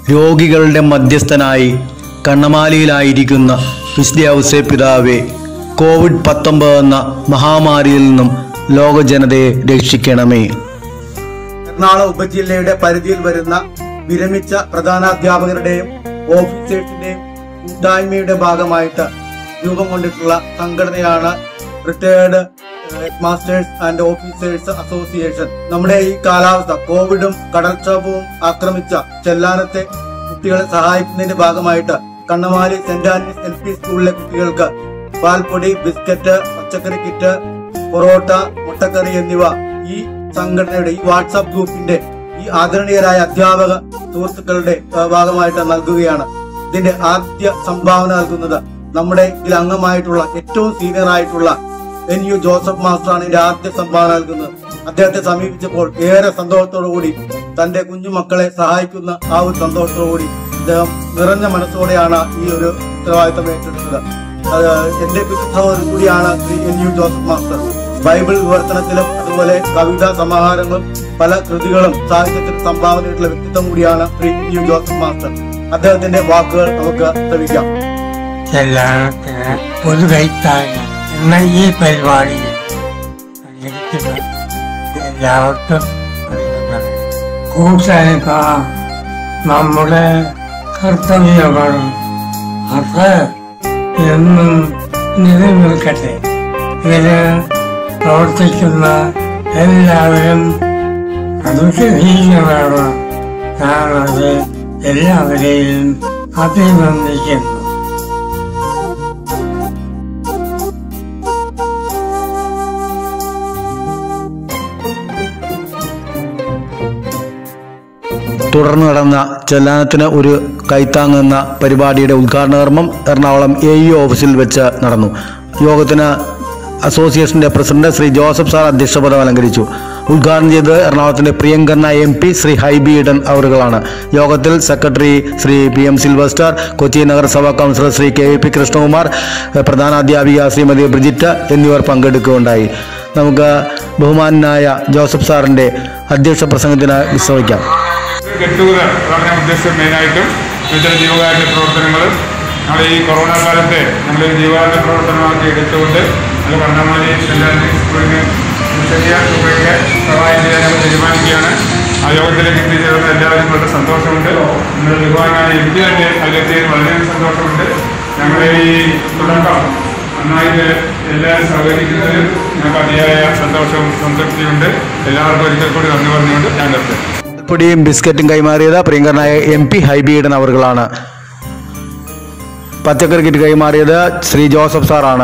രോഗികളുടെ മധ്യസ്ഥനായി കണ്ണമാലിയിലായിരിക്കുന്ന വിശുദ്ധ ഔസേപ്പിതാവേ, കോവിഡ്-19 എന്ന മഹാമാരിയിൽ നിന്നും ലോക ജനതയെ രക്ഷിക്കണമേ. എറണാകുളം ഉപജില്ലയുടെ പരിധിയിൽ വരുന്ന വിരമിച്ച പ്രധാനാധ്യാപകരുടെയും ഓഫീസേഴ്സിന്റെയും കൂട്ടായ്മയുടെ ഭാഗമായിട്ട് രൂപം കൊണ്ടിട്ടുള്ള സംഘടനയാണ് retired masters and officers association. നമ്മുടെ ഈ കാലാവസ്ഥ കോവിഡും കടൽക്ഷോഭവും ആക്രമിച്ച ചെല്ലാനത്തെ കുട്ടികളെ സഹായിക്കുന്നതിന്റെ ഭാഗമായിട്ട് കണ്ണമാലി സെന്റ് ആന്റണീസ് LP സ്കൂളിലെ കുട്ടികൾക്ക് പാൽപ്പൊടി, ബിസ്ക്കറ്റ്, പച്ചക്കറി കിറ്റ്, പൊറോട്ട, മുട്ടക്കറി എന്നിവ ഈ സംഘടനയുടെ ഈ വാട്സാപ്പ് ഗ്രൂപ്പിന്റെ ഈ ആദരണീയരായ അധ്യാപക സുഹൃത്തുക്കളുടെ ഭാഗമായിട്ട് നൽകുകയാണ്. ഇതിന്റെ ആദ്യ സംഭാവന നൽകുന്നത് നമ്മുടെ ഇതിൽ അംഗമായിട്ടുള്ള ഏറ്റവും സീനിയർ ആയിട്ടുള്ള NU ജോസഫ് മാസ്റ്ററാണ് ഇതിന്റെ ആദ്യ സംഭാവന നൽകുന്നത്. അദ്ദേഹത്തെ സമീപിച്ചപ്പോൾ ഏറെ സന്തോഷത്തോടുകൂടി തന്റെ കുഞ്ഞുമക്കളെ സഹായിക്കുന്ന ആ ഒരു സന്തോഷത്തോടുകൂടി അദ്ദേഹം നിറഞ്ഞ മനസ്സോടെയാണ് ഈ ഒരു ഉത്തരവാദിത്തം ഏറ്റെടുത്തത്. എന്റെ സഹോദരൻ കൂടിയാണ് Shri NU Joseph master. Bible വിവർത്തനത്തിലും അതുപോലെ കവിതാ സമാഹാരങ്ങളും പല കൃതികളും സാഹിത്യത്തിന് സംഭാവനയായിട്ടുള്ള വ്യക്തിത്വം കൂടിയാണ് ശ്രീ NU ജോസഫ് മാസ്റ്റർ. അദ്ദേഹത്തിന്റെ വാക്കുകൾ നമുക്ക് ശ്രമിക്കാം. എന്ന ഈ പരിപാടിയിൽ എല്ലാവർക്കും കൂട്ടാനിക്കാം നമ്മുടെ കർത്തവ്യമാണ്. അത് എന്നും നിലനിൽക്കട്ടെ. ഇതിന് പ്രവർത്തിക്കുന്ന എല്ലാവരും അനുഗ്രഹീതമാണ്. ഞാനത് എല്ലാവരെയും അഭിനന്ദിക്കുന്നു. തുടർന്ന് നടന്ന ചെല്ലാനത്തിന് ഒരു കൈത്താങ്ങുന്ന പരിപാടിയുടെ ഉദ്ഘാടന കർമ്മം എറണാകുളം AE ഓഫീസിൽ വെച്ച് നടന്നു. യോഗത്തിന് അസോസിയേഷന്റെ പ്രസിഡന്റ് ശ്രീ ജോസഫ് സാർ അധ്യക്ഷപദം അലങ്കരിച്ചു. ഉദ്ഘാടനം ചെയ്തത് എറണാകുളത്തിന്റെ പ്രിയങ്കരനായ MP ശ്രീ ഹൈബി ഈഡൻ അവറുകളാണ്. യോഗത്തിൽ secretary Shri PM Sylvester, Kochi നഗരസഭാ കൗൺസിലർ ശ്രീ KVP കൃഷ്ണകുമാർ, പ്രധാനാധ്യാപിക ശ്രീമതി ബ്രിജിറ്റ് എന്നിവർ പങ്കെടുക്കുകയുണ്ടായി. നമുക്ക് ബഹുമാനായ ജോസഫ് സാറിന്റെ അധ്യക്ഷ പ്രസംഗത്തിന് വിശ്രമിക്കാം. ഉദ്ദേശം മെയിനായിട്ടും വിവിധ ജീവകാരുണ്യ പ്രവർത്തനങ്ങളും നമ്മൾ ഈ കൊറോണ കാലത്തെ നമ്മൾ ജീവകാരുണ്യ പ്രവർത്തനമാക്കി എടുത്തുകൊണ്ട് നമ്മൾ കണ്ണമാലി സെന്റ് ആന്റണീസ് സ്കൂളിന് ചെറിയ തുകയ്ക്ക് സഹായം ചെയ്യാൻ നമ്മൾ തീരുമാനിക്കുകയാണ്. ആ യോഗത്തിലേക്ക് എത്തിച്ചേർന്ന എല്ലാവരും വളരെ സന്തോഷമുണ്ട്. നമ്മൾ ബഹുമാനായ MP തന്നെ അതിലെത്തിയതിന് വളരെയധികം സന്തോഷമുണ്ട്. ഞങ്ങളുടെ ഈ തുടക്കം നന്നായിട്ട് എല്ലാവരും സഹകരിക്കുന്നതിലും ഞങ്ങൾക്ക് അതിയായ സന്തോഷവും സംതൃപ്തിയുണ്ട്. എല്ലാവർക്കും ഒരിക്കൽ കൂടി നന്ദി പറഞ്ഞുകൊണ്ട് ഞാൻ നിർത്തുന്നു. പൊടിയും ബിസ്ക്കറ്റും കൈമാറിയത് പ്രിയങ്കരനായ MP ഹൈബി ഈഡൻ അവറുകളാണ്. പച്ചക്കറി കിറ്റ് കൈമാറിയത് ശ്രീ ജോസഫ് സാറാണ്.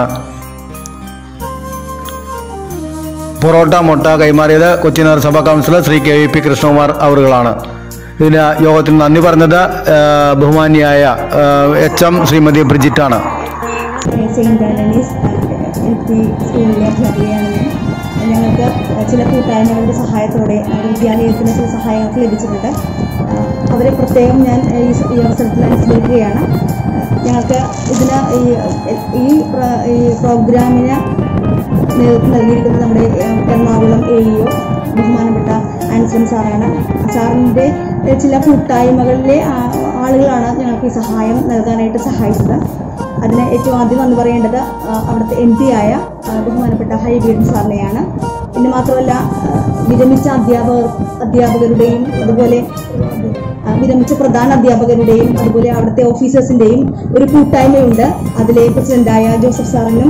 പൊറോട്ട, മുട്ട കൈമാറിയത് കൊച്ചി നഗരസഭാ കൗൺസിലർ ശ്രീ KVP കൃഷ്ണകുമാർ അവറുകളാണ്. ഇതിന് യോഗത്തിന് നന്ദി പറഞ്ഞത് ബഹുമാനിയായ HM ശ്രീമതി ബ്രിജിറ്റാണ്. സെയിൻറ് ആന്റണീസ് LP സ്കൂളിലെ അധ്യാപികയാണ് ഞാൻ. ഞങ്ങൾക്ക് ചില കൂട്ടായ്മകളുടെ സഹായത്തോടെ വിദ്യാലയത്തിന് ചില സഹായങ്ങൾക്ക് ലഭിച്ചിട്ടുണ്ട്. അവരെ പ്രത്യേകം ഞാൻ ഈ അവസരത്തിൽ അനുസ്മരിക്കുകയാണ്. ഞങ്ങൾക്ക് ഇതിന് ഈ പ്രോഗ്രാമിന് നേതൃത്വം നൽകിയിരിക്കുന്നത് നമ്മുടെ എറണാകുളം AEO ബഹുമാനപ്പെട്ട ആൻസൺ സാറാണ്. സാറിൻ്റെ ചില കൂട്ടായ്മകളിലെ ആളുകളാണ് ഞങ്ങൾക്ക് ഈ സഹായം നൽകാനായിട്ട് സഹായിച്ചത്. അതിന് ഏറ്റവും ആദ്യം എന്ന് പറയേണ്ടത് അവിടുത്തെ MP ആയ ബഹുമാനപ്പെട്ട ഹൈബി ഈഡൻ സാറിനെയാണ്. പിന്നെ മാത്രമല്ല വിരമിച്ച അധ്യാപകരുടെയും അതുപോലെ വിരമിച്ച പ്രധാന അധ്യാപകരുടെയും അതുപോലെ അവിടുത്തെ ഓഫീസേഴ്സിൻ്റെയും ഒരു കൂട്ടായ്മയുണ്ട്. അതിലെ പ്രസിഡന്റായ ജോസഫ് സാറിനും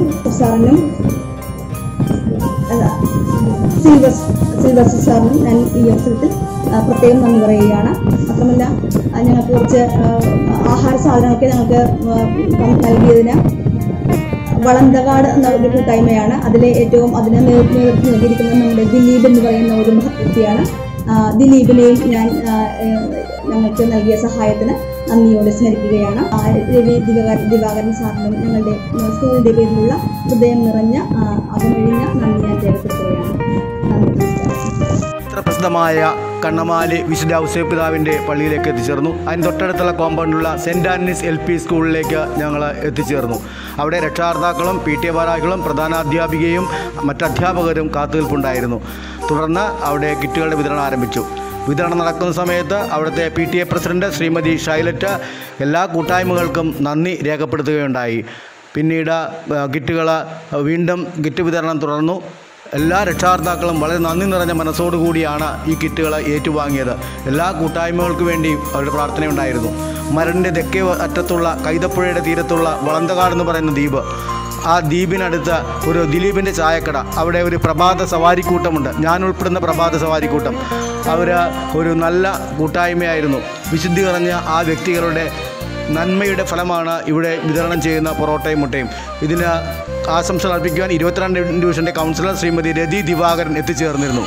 സിൽവസ്റ്റർ സാറിനും ഞാൻ ഈ അവസരത്തിൽ പ്രത്യേകം നന്ദി പറയുകയാണ്. മാത്രമല്ല ഞങ്ങൾക്ക് കുറച്ച് ആഹാര സാധനങ്ങളൊക്കെ ഞങ്ങൾക്ക് നൽകിയതിന് വളന്തകാട് എന്ന ഒരു കൂട്ടായ്മയാണ്. അതിന് നേതൃത്വം നൽകിയിരിക്കുന്നത് നമ്മുടെ ദിലീപ് എന്ന് പറയുന്ന ഒരു വ്യക്തിയാണ്. ദിലീപിനെയും ഞാൻ ഞങ്ങൾക്ക് നൽകിയ സഹായത്തിന് നന്ദിയോടെ സ്മരിക്കുകയാണ്. രവി ദിവാകരൻ സാറിനും ഞങ്ങളുടെ സ്കൂളിൻ്റെ പേരിലുള്ള ഹൃദയം നിറഞ്ഞ അകമഴിഞ്ഞ നന്ദി ഞാൻ രേഖപ്പെടുത്തുകയാണ്. നന്ദി. പ്രസിദ്ധമായ കണ്ണമാലി വിശുദ്ധ ഔസേപ്പിതാവിൻ്റെ പള്ളിയിലേക്ക് എത്തിച്ചേർന്നു. അതിന് തൊട്ടടുത്തുള്ള കോമ്പൗണ്ടിലുള്ള സെൻറ്റ് ആന്റണീസ് LP സ്കൂളിലേക്ക് ഞങ്ങൾ എത്തിച്ചേർന്നു. അവിടെ രക്ഷാകർത്താക്കളും PTA ഭാരവാഹികളും പ്രധാനാധ്യാപികയും മറ്റധ്യാപകരും കാത്തുനിൽപ്പുണ്ടായിരുന്നു. തുടർന്ന് അവിടെ കിറ്റുകളുടെ വിതരണം ആരംഭിച്ചു. വിതരണം നടക്കുന്ന സമയത്ത് അവിടുത്തെ PTA പ്രസിഡന്റ് ശ്രീമതി ഷൈലറ്റ് എല്ലാ കൂട്ടായ്മകൾക്കും നന്ദി രേഖപ്പെടുത്തുകയുണ്ടായി. പിന്നീട് വീണ്ടും കിറ്റ് വിതരണം തുടർന്നു. എല്ലാ രക്ഷാകർത്താക്കളും വളരെ നന്ദി നിറഞ്ഞ മനസ്സോടുകൂടിയാണ് ഈ കിറ്റുകൾ ഏറ്റുവാങ്ങിയത്. എല്ലാ കൂട്ടായ്മകൾക്ക് വേണ്ടിയും അവരുടെ പ്രാർത്ഥനയുണ്ടായിരുന്നു. മരടിൻ്റെ തെക്കേ അറ്റത്തുള്ള കൈതപ്പുഴയുടെ തീരത്തുള്ള വളന്തകാട് എന്ന് പറയുന്ന ദ്വീപ്, ആ ദ്വീപിനടുത്ത് ഒരു ദിലീപിൻ്റെ ചായക്കട, അവിടെ ഒരു പ്രഭാത സവാരിക്കൂട്ടമുണ്ട്, ഞാൻ ഉൾപ്പെടുന്ന പ്രഭാത സവാരിക്കൂട്ടം. അവർ ഒരു നല്ല കൂട്ടായ്മയായിരുന്നു. വിശുദ്ധി നിറഞ്ഞ ആ വ്യക്തികളുടെ നന്മയുടെ ഫലമാണ് ഇവിടെ വിതരണം ചെയ്യുന്ന പൊറോട്ടയും മുട്ടയും. ഇതിന് ആശംസകൾ അർപ്പിക്കുവാൻ 22 ഡിവിഷൻ്റെ കൗൺസിലർ ശ്രീമതി രതി ദിവാകരൻ എത്തിച്ചേർന്നിരുന്നു.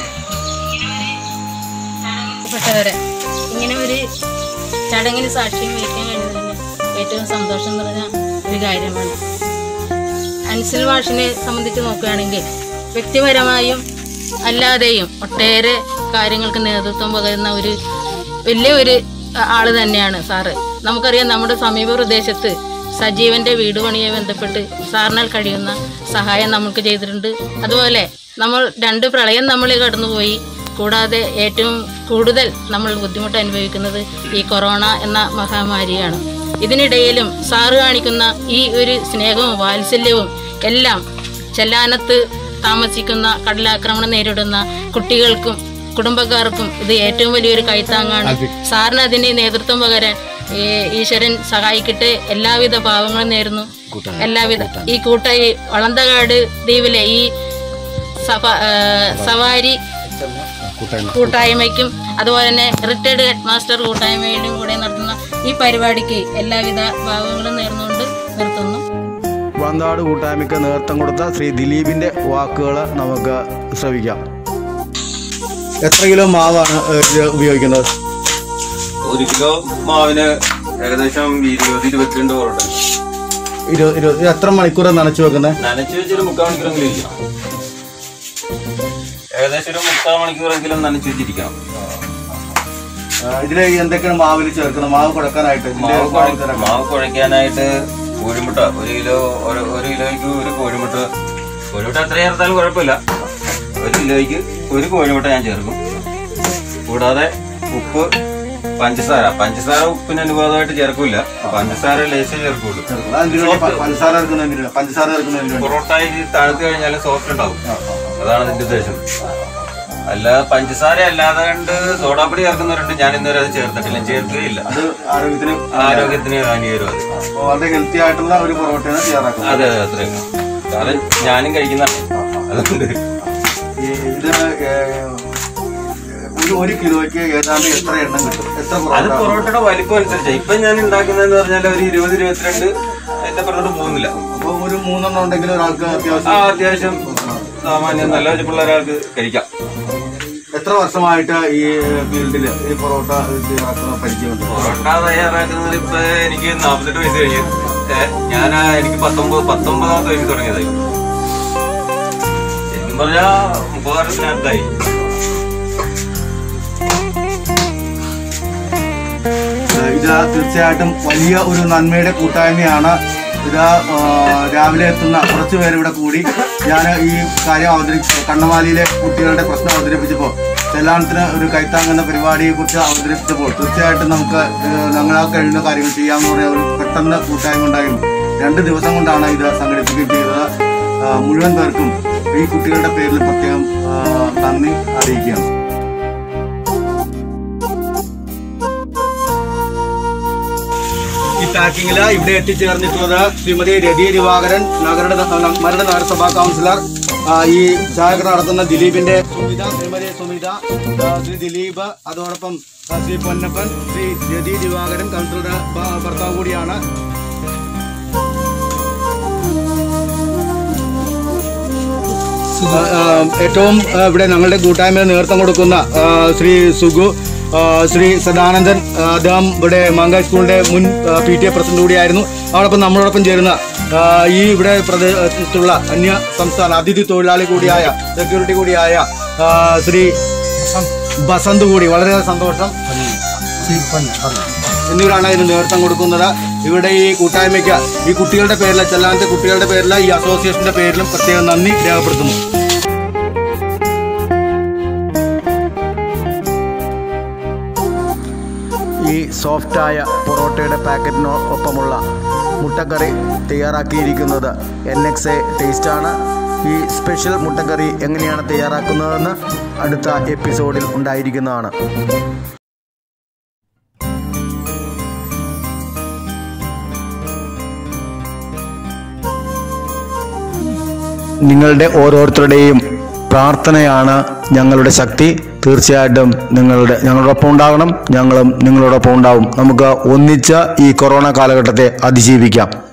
ഇങ്ങനെ ഒരു ചടങ്ങിന് സാക്ഷ്യം വഹിക്കാൻ കഴിഞ്ഞതിന് ഏറ്റവും സന്തോഷം നിറഞ്ഞ ഒരു കാര്യമാണ്. അൻസിൽ മാഷിനെ സംബന്ധിച്ച് നോക്കുകയാണെങ്കിൽ വ്യക്തിപരമായും അല്ലാതെയും ഒട്ടേറെ കാര്യങ്ങൾക്ക് നേതൃത്വം പകരുന്ന ഒരു വലിയ ആള് തന്നെയാണ് സാറ്. നമുക്കറിയാം, നമ്മുടെ സമീപ പ്രദേശത്ത് സജീവൻ്റെ വീട് പണിയെ ബന്ധപ്പെട്ട് സാറിനാൽ കഴിയുന്ന സഹായം നമുക്ക് ചെയ്തിട്ടുണ്ട്. അതുപോലെ നമ്മൾ 2 പ്രളയം നമ്മൾ കടന്നുപോയി. കൂടാതെ ഏറ്റവും കൂടുതൽ നമ്മൾ ബുദ്ധിമുട്ട് അനുഭവിക്കുന്നത് ഈ കൊറോണ എന്ന മഹാമാരിയാണ്. ഇതിനിടയിലും സാറ് കാണിക്കുന്ന ഈ ഒരു സ്നേഹവും വാത്സല്യവും എല്ലാം ചെല്ലാനത്ത് താമസിക്കുന്ന കടലാക്രമണം നേരിടുന്ന കുട്ടികൾക്കും കുടുംബക്കാർക്കും ഇത് ഏറ്റവും വലിയൊരു കൈത്താങ്ങാണ്. സാറിന് അതിന് നേതൃത്വം പകരാൻ ഈശ്വരൻ സഹായിക്കട്ടെ. എല്ലാവിധ ഭാവങ്ങളും നേരുന്നു. എല്ലാവിധ ഈ വളന്തകാട് ദ്വീപിലെ ഈ സവാരി കൂട്ടായ്മയ്ക്കും അതുപോലെ തന്നെ റിട്ടയർഡ് ഹെഡ് മാസ്റ്റർ കൂട്ടായ്മയുടെയും കൂടെ നടത്തുന്ന ഈ പരിപാടിക്ക് എല്ലാവിധ ഭാവങ്ങളും നേർന്നുകൊണ്ട് നിർത്തുന്നു. വളന്തകാട് കൂട്ടായ്മയ്ക്ക് നേതൃത്വം കൊടുത്ത ശ്രീ ദിലീപിൻ്റെ വാക്കുകൾ നമുക്ക് ശ്രവിക്കാം. എത്ര കിലോ മാവാണ് ഉപയോഗിക്കുന്നത്? 1 കിലോ മാവിന് ഏകദേശം 20-22 പൊറോട്ട. 20 എത്ര മണിക്കൂർ നനച്ചു വെക്കുന്നത്? നനച്ചു വെച്ചൊരു 3/4 മണിക്കൂറെങ്കിലും ഇരിക്കണം. ഏകദേശം ഒരു 3/4 മണിക്കൂറെങ്കിലും നനച്ചു വെച്ചിരിക്കണം. ഇതിൽ എന്തൊക്കെയാണ് മാവിൽ ചേർക്കുന്നത്? മാവ് കുഴക്കാനായിട്ട് മാവ് കുഴയ്ക്കാനായിട്ട് കോഴിമുട്ട 1 കിലോയ്ക്ക് ഒരു കോഴിമുട്ട എത്ര ചേർത്താലും കുഴപ്പമില്ല. 1 കിലോയ്ക്ക് ഒരു കോഴിമുട്ട ഞാൻ ചേർക്കും. കൂടാതെ ഉപ്പ്, പഞ്ചസാര ഉപ്പിന് അനുപാതമായിട്ട് ചേർക്കൂല. പഞ്ചസാര ലേശം ചേർക്കുള്ളൂ. പൊറോട്ട തണുത്ത് കഴിഞ്ഞാലും സോഫ്റ്റ് ഉണ്ടാവും. അതാണ് ഇതിന്റെ ഉദ്ദേശം. അല്ല പഞ്ചസാര അല്ലാതെ കണ്ട് സോഡാപ്പൊടി ചേർക്കുന്നവരുണ്ട്. ഞാൻ ഇന്നുവരെ അത് ചേർത്തിട്ടില്ല, ചേർക്കുകയില്ല. ആരോഗ്യത്തിന് ഹാനികരം. അതെ അതെ, അത്രയും. കാരണം ഞാനും കഴിക്കുന്നതാണ്. അതുകൊണ്ട് 1 കിലോയ്ക്ക് ഏതാണ്ട് എത്ര എണ്ണം കിട്ടും? അത് പൊറോട്ടയുടെ വലിപ്പം അനുസരിച്ച്. ഇപ്പൊ ഞാൻ ഉണ്ടാക്കുന്നതെന്ന് പറഞ്ഞാൽ ഒരു 20-22 എന്റെ പൊറോട്ട പോകുന്നില്ല. അപ്പൊ ഒരു 3 എണ്ണം ഉണ്ടെങ്കിൽ ഒരാൾക്ക് അത്യാവശ്യം സാമാന്യം നല്ല വെച്ചപ്പുള്ള ഒരാൾക്ക് കഴിക്കാം. എത്ര വർഷമായിട്ട് ഈ ഫീൽഡില് ഈ പൊറോട്ട പരിചയമുണ്ട്? പൊറോട്ട തയ്യാറാക്കുന്നത് ഇപ്പൊ എനിക്ക് 48 വയസ്സ് കഴിഞ്ഞു. എനിക്ക് 19 വയസ്സ് തുടങ്ങിയതായി. ശരിക്കും പറഞ്ഞാ 30 വർഷത്തിനകത്തായി. ഇത് തീർച്ചയായിട്ടും വലിയ ഒരു നന്മയുടെ കൂട്ടായ്മയാണ്. ഇത് രാവിലെ എത്തുന്ന കുറച്ച് പേരിവിടെ കൂടി ഞാൻ ഈ കാര്യം കണ്ണമാലിയിലെ കുട്ടികളുടെ പ്രശ്നം അവതരിപ്പിച്ചപ്പോൾ, ചെല്ലാനത്തിന് ഒരു കൈത്താങ്ങുന്ന പരിപാടിയെക്കുറിച്ച് അവതരിപ്പിച്ചപ്പോൾ തീർച്ചയായിട്ടും നമുക്ക് ഞങ്ങളാൽ കഴിയുന്ന കാര്യങ്ങൾ ചെയ്യാമെന്ന് പറയാൻ ഒരു പെട്ടെന്ന് കൂട്ടായ്മ ഉണ്ടായിരുന്നു. 2 ദിവസം കൊണ്ടാണ് ഇത് സംഘടിപ്പിക്കുകയും ചെയ്തത്. മുഴുവൻ പേർക്കും ഈ കുട്ടികളുടെ പേരിൽ പ്രത്യേകം നന്ദി അറിയിക്കുകയാണ്. ഈ പാക്കിങ്ങില് ഇവിടെ എത്തിച്ചേർന്നിട്ടുള്ളത് ശ്രീമതി രതി ദിവാകരൻ, മരട് നഗരസഭാ കൗൺസിലർ, ഈ ചായക്കട നടത്തുന്ന ദിലീപിന്റെ ശ്രീമതി സുമിത, ശ്രീ ദിലീപ്, അതോടൊപ്പം ശ്രീ പൊന്നപ്പൻ, ശ്രീ രതി ദിവാകരൻ കൗൺസിലറുടെ ഭർത്താവ് കൂടിയാണ്. ഏറ്റവും ഇവിടെ ഞങ്ങളുടെ കൂട്ടായ്മയിൽ നേതൃത്വം കൊടുക്കുന്ന ശ്രീ സുഗു, ശ്രീ സദാനന്ദൻ, അദ്ദേഹം ഇവിടെ മാങ്കായ് സ്കൂളിന്റെ മുൻ PTA പ്രസിഡന്റ് കൂടിയായിരുന്നു. അതോടൊപ്പം നമ്മളോടൊപ്പം ചേരുന്ന ഈ ഇവിടെ പ്രദേശത്തുള്ള അന്യ സംസ്ഥാന അതിഥി തൊഴിലാളി കൂടിയായ സെക്യൂരിറ്റി കൂടിയായ ശ്രീ ബസന്ത് കൂടി, വളരെ സന്തോഷം. എന്നിവരാണ് ഇതിന് നേതൃത്വം കൊടുക്കുന്നത്. ഇവിടെ ഈ കൂട്ടായ്മയ്ക്ക് ഈ കുട്ടികളുടെ പേരിൽ, ചെല്ലാനത്തെ കുട്ടികളുടെ പേരിൽ, ഈ അസോസിയേഷന്റെ പേരിലും പ്രത്യേകം നന്ദി രേഖപ്പെടുത്തുന്നു. ഈ സോഫ്റ്റായ പൊറോട്ടയുടെ പാക്കറ്റിനൊപ്പമുള്ള മുട്ടക്കറി തയ്യാറാക്കിയിരിക്കുന്നത് NXA ടേസ്റ്റാണ്. ഈ സ്പെഷ്യൽ മുട്ടക്കറി എങ്ങനെയാണ് തയ്യാറാക്കുന്നതെന്ന് അടുത്ത എപ്പിസോഡിൽ ഉണ്ടായിരിക്കുന്നതാണ്. നിങ്ങളുടെ ഓരോരുത്തരുടെയും പ്രാർത്ഥനയാണ് ഞങ്ങളുടെ ശക്തി. തീർച്ചയായിട്ടും ഞങ്ങളോടൊപ്പം ഉണ്ടാകണം, ഞങ്ങളും നിങ്ങളോടൊപ്പം ഉണ്ടാവും. നമുക്ക് ഒന്നിച്ച് ഈ കൊറോണ കാലഘട്ടത്തെ അതിജീവിക്കാം.